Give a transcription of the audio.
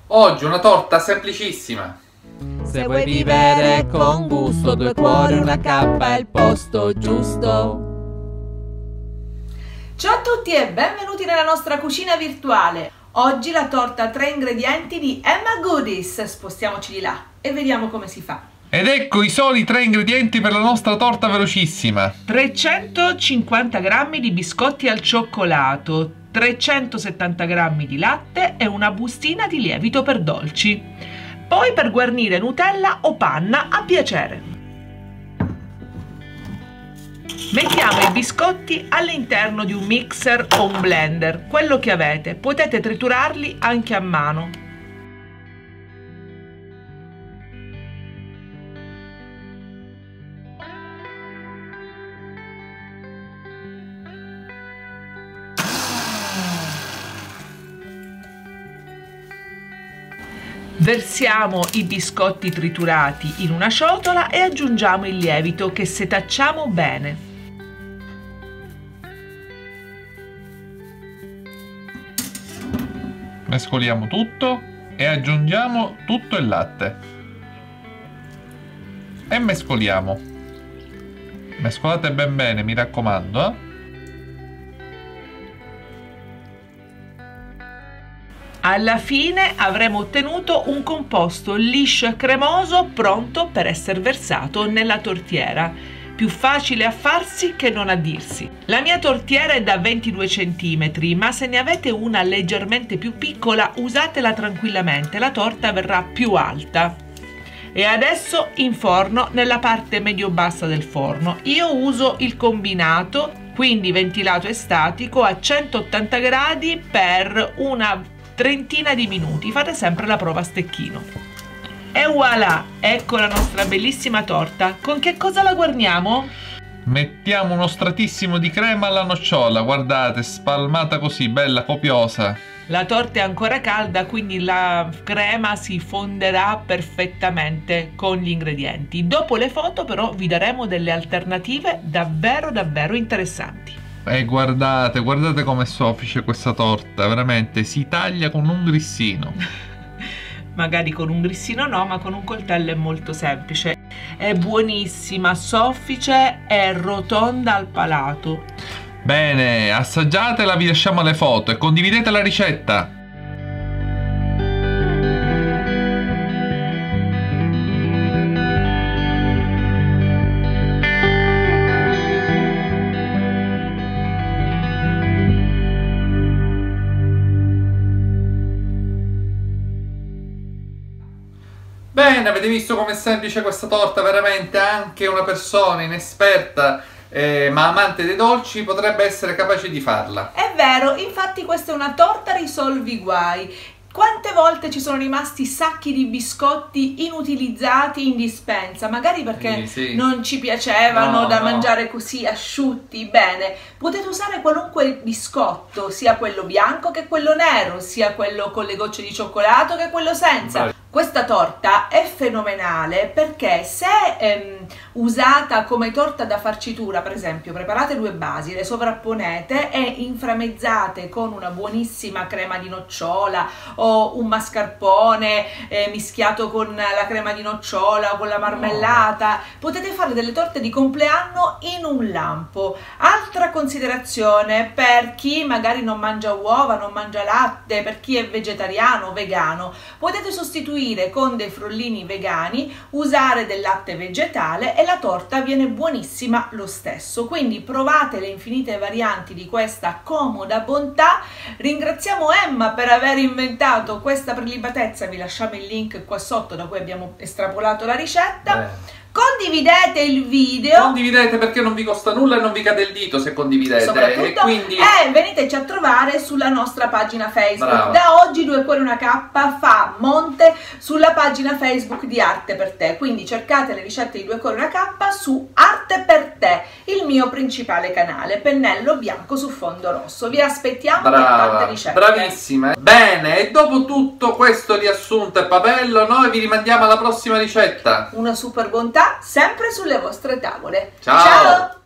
Oggi una torta semplicissima. Se vuoi vivere con gusto, 2 cuori, una cappa è il posto giusto. Ciao a tutti e benvenuti nella nostra cucina virtuale. Oggi la torta a 3 ingredienti di Emma Goodies. Spostiamoci di là e vediamo come si fa. Ed ecco i soli 3 ingredienti per la nostra torta velocissima. 350 g di biscotti al cioccolato, 370 g di latte e una bustina di lievito per dolci. Poi per guarnire Nutella o panna a piacere. Mettiamo i biscotti all'interno di un mixer o un blender, quello che avete. Potete triturarli anche a mano. Versiamo i biscotti triturati in una ciotola e aggiungiamo il lievito che setacciamo bene. Mescoliamo tutto e aggiungiamo tutto il latte. E mescoliamo. Mescolate ben bene, mi raccomando, Alla fine avremo ottenuto un composto liscio e cremoso pronto per essere versato nella tortiera. Più facile a farsi che non a dirsi. La mia tortiera è da 22 cm, ma se ne avete una leggermente più piccola usatela tranquillamente, la torta verrà più alta. E adesso in forno nella parte medio-bassa del forno. Io uso il combinato, quindi ventilato e statico a 180 gradi per una trentina di minuti. Fate sempre la prova a stecchino. E voilà, ecco la nostra bellissima torta. Con che cosa la guarniamo? mettiamo uno stratissimo di crema alla nocciola, guardate, spalmata così, bella, copiosa. La torta è ancora calda, quindi la crema si fonderà perfettamente con gli ingredienti. Dopo le foto però vi daremo delle alternative davvero interessanti. E guardate come è soffice questa torta, veramente si taglia con un grissino. Magari con un grissino no, ma con un coltello è molto semplice. È buonissima, soffice e rotonda al palato. Bene, assaggiatela, vi lasciamo le foto e condividete la ricetta. Bene, avete visto com'è semplice questa torta? Veramente anche una persona inesperta ma amante dei dolci potrebbe essere capace di farla. È vero, infatti questa è una torta risolvi guai. Quante volte ci sono rimasti sacchi di biscotti inutilizzati in dispensa, magari perché sì. non ci piacevano da no. mangiare così asciutti. Bene, potete usare qualunque biscotto, sia quello bianco che quello nero, sia quello con le gocce di cioccolato che quello senza. Bravi. Questa torta è fenomenale perché se usata come torta da farcitura, per esempio, preparate 2 basi, le sovrapponete e inframezzate con una buonissima crema di nocciola o un mascarpone mischiato con la crema di nocciola o con la marmellata, potete fare delle torte di compleanno in un lampo. Altra considerazione per chi magari non mangia uova, non mangia latte, per chi è vegetariano o vegano, potete sostituire con dei frollini vegani, usare del latte vegetale e la torta viene buonissima lo stesso. Quindi provate le infinite varianti di questa comoda bontà. Ringraziamo Emma per aver inventato questa prelibatezza, vi lasciamo il link qua sotto da cui abbiamo estrapolato la ricetta. Condividete il video, condividete perché non vi costa nulla e non vi cade il dito se condividete, soprattutto, e quindi veniteci a trovare sulla nostra pagina Facebook. Brava. Da oggi 2 cuori una cappa fa monte sulla pagina Facebook di Arte per te, quindi cercate le ricette di 2 cuori una cappa su Arte per te, il mio principale canale, pennello bianco su fondo rosso. Vi aspettiamo per tante ricette. Bravissima. Bene, e dopo tutto questo riassunto e pavello, noi vi rimandiamo alla prossima ricetta. Una super bontà sempre sulle vostre tavole. Ciao.